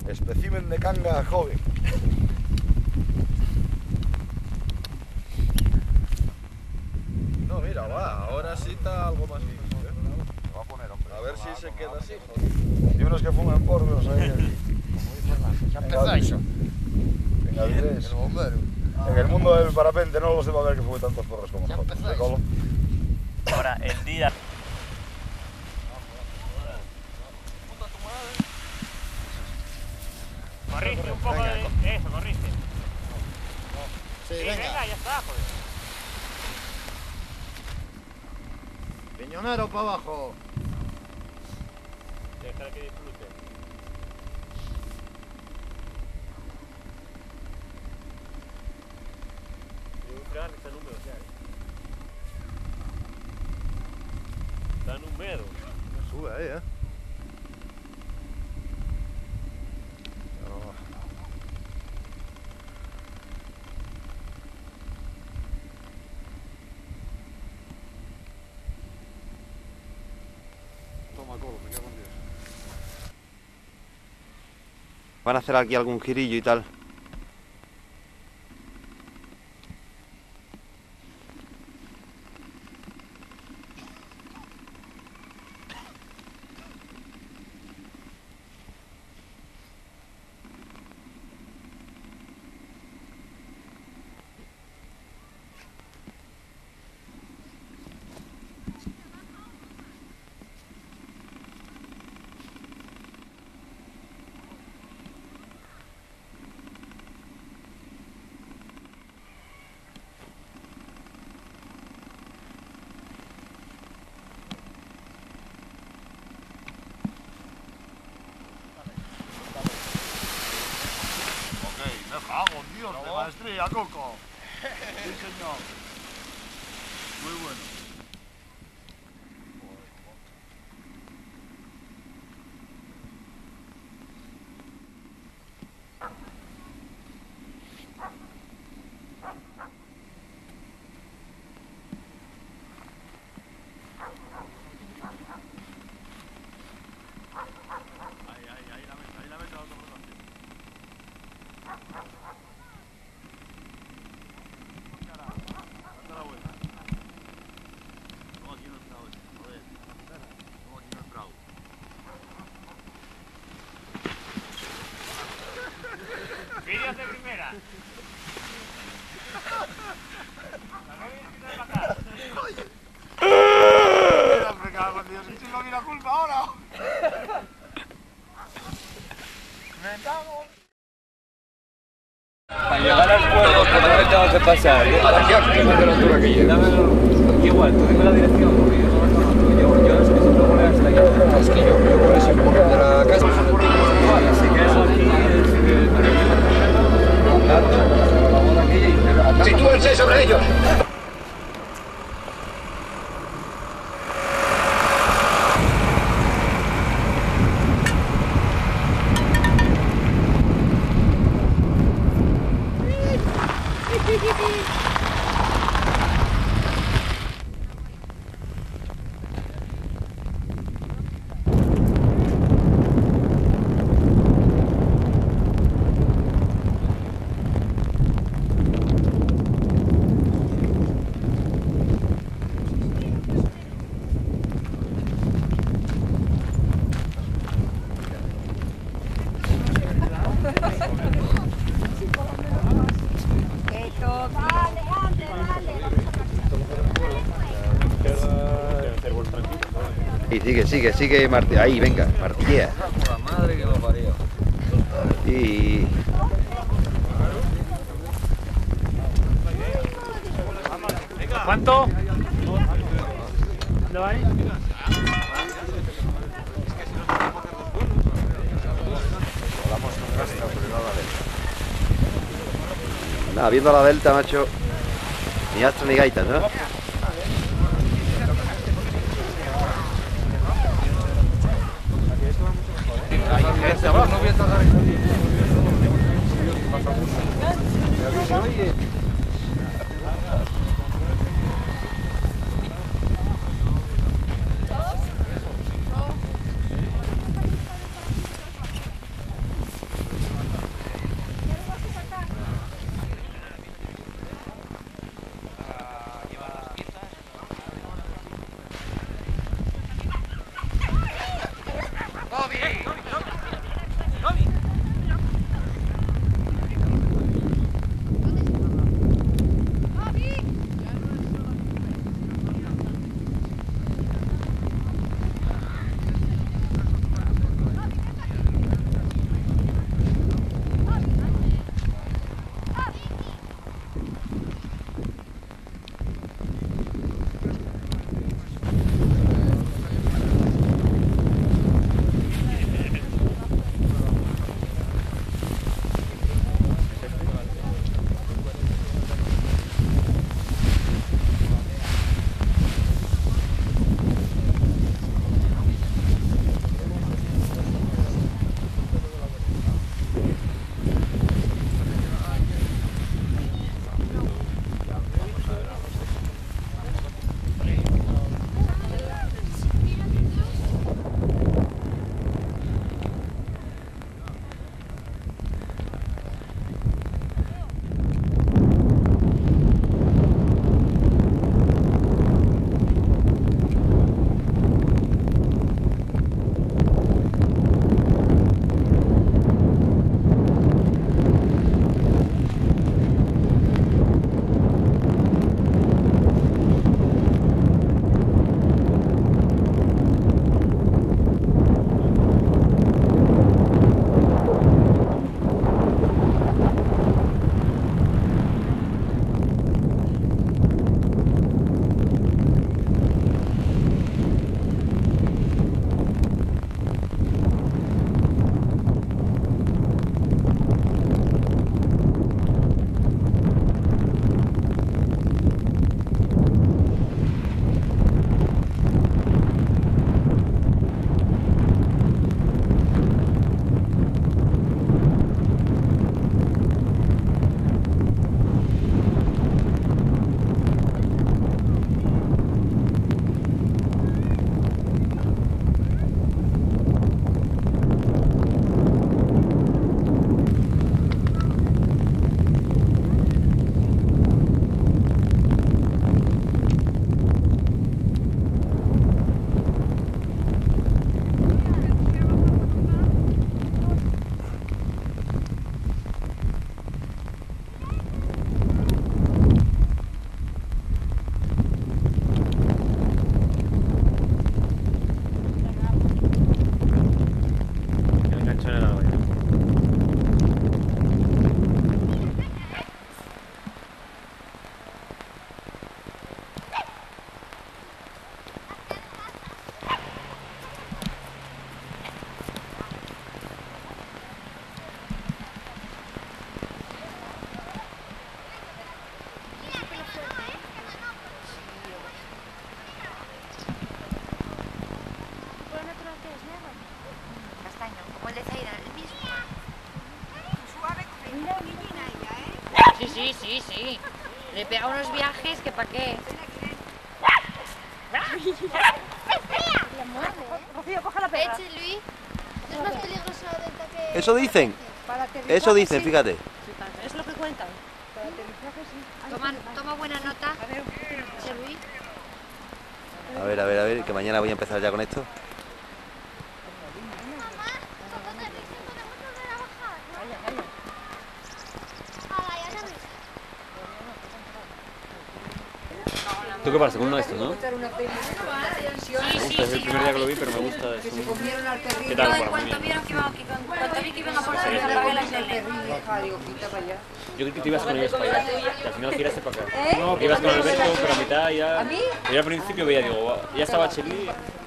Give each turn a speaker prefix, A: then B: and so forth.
A: Espécimen de canga joven. No, mira, va, ahora sí está algo más limpio, ¿eh? Va a poner, hombre. A ver si se queda así, joder. Y unos que fuman porros ahí. Como dice Hernán, ya empezó eso. Venga, Andrés. El bombero. En el mundo del parapente no se va a ver que fue tantos porros como nosotros.
B: Ahora, el día... Corriste un poco de eso, corriste.
C: Sí,
B: venga, ya está, joder.
C: Piñonero para abajo.
B: Dejar que disfrute. Tiene un fregar que están húmedos ya, Están húmedos.
A: Sube ahí,
D: Van a hacer aquí algún girillo y tal.
A: ¡Vamos, Dios! ¡De maestría, Coco! Sí, señor. Muy bueno. Ahí la mete la otra rotación. Dale la vuelta. No, aquí no he entrado, joder. No, aquí no he entrado.
B: Vídeos de primera. La novia es que te va a matar.
A: Mira, me cago en Dios, el chico mira culpa ahora. ¡Metamos!
E: Para llegar al pueblo, ¿por tengo que pasar? Dime la altura que llega. Igual, tú dime la dirección, porque yo no la conozco. Yo no sé si puedo poner hasta allá. Es que yo por eso, de la casa. Así que eso aquí es... ¡Sitúense sobre ellos!
D: Y sigue, ahí, venga, martillea.
E: La madre que me parió.
D: Y...
B: ¿Cuánto? ¿Lo hay?
D: Nada, viendo la delta, macho. Ni astro ni gaitas, ¿no?
E: No voy a tardar en salir.
F: Sí, sí, sí. Le pega unos viajes que pa' qué.
G: Rocío, coge la perra.
H: Luis. Es más peligroso la delta que...
D: Eso dicen. Eso dicen, fíjate.
G: Es lo que cuentan.
H: Toma buena nota. Che, Luis.
D: A ver, que mañana voy a empezar ya con esto.
H: Mamá, ¿cómo te dicen? ¿Podemos volver a bajar? Vaya. Hala, ya sabes.
E: ¿Tú qué pasa con uno de estos, no?
F: Sí,
E: Me gusta, es el primer día que lo vi, pero me gusta. Es un... ¿Qué tal?
F: En cuanto vieron que iban a por la vida, apagué la tele.
E: Yo creo que te ibas con ellos para allá, que al final giraste para acá. No, que ibas con Alberto, pero a mitad ya... ¿A mí? Yo al principio veía, digo, ya estaba Cheli.